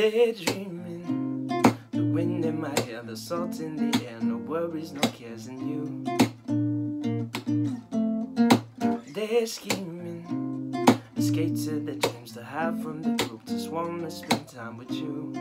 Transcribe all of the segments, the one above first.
daydreaming, the wind in my hair, the salt in the air, no worries, no cares in you. They're scheming, escape to the dreams to hide from the group, just wanna spend time with you.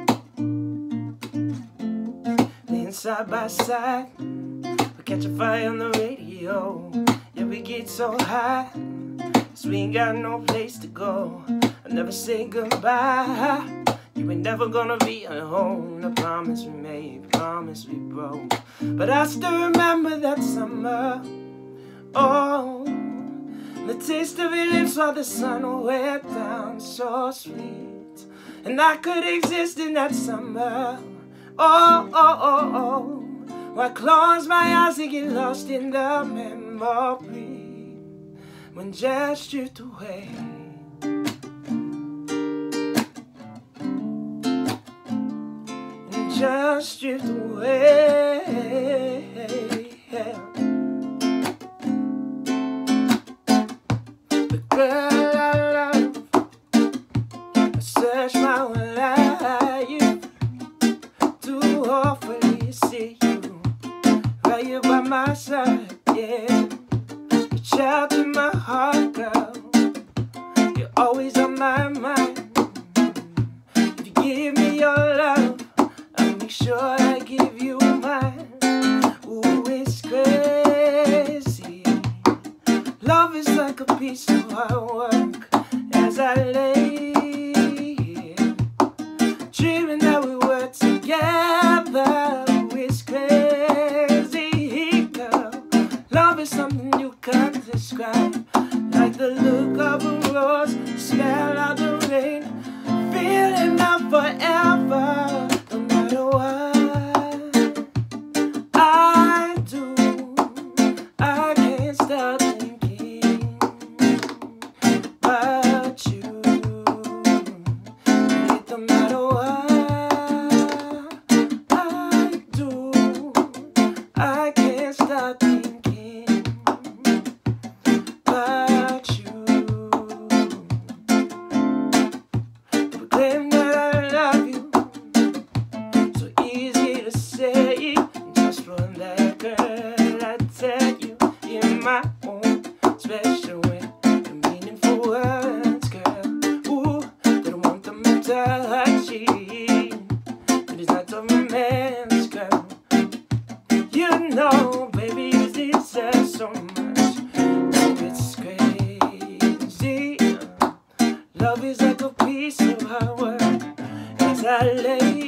Laying side by side, we catch a fire on the radio. Yeah, we get so high, 'cause we ain't got no place to go. I never say goodbye. You ain't never gonna be alone. A promise we made, promise we broke. But I still remember that summer. Oh, the taste of your lips while the sun went down, so sweet. And I could exist in that summer. Oh, oh, oh, oh. Why close my eyes and get lost in the memory when just drift away. And just drift away. The girl I love, I search my whole life to hopefully see you right here by my side, yeah. Reach out to my heart, girl, you're always on my mind. If you give me your love, I'll make sure I give you mine. Ooh, it's crazy. Love is like a piece of hard work as I lay here, dreaming that we were together. It's crazy, girl. Love is something you can't describe, like the look of a rose, smell of the rain, feeling of forever. No matter what I do, I can't stop thinking about you. It don't matter what I do, I can't stop thinking about you. Proclaim that I love you, so easy to say. Just from that girl, I tell you in my own special way, the meaningful words, girl. Ooh, they don't want them touching. It is not a romance, girl. You know, baby, you deserve so much. Oh, it's crazy. Love is like a piece of hard work as I lay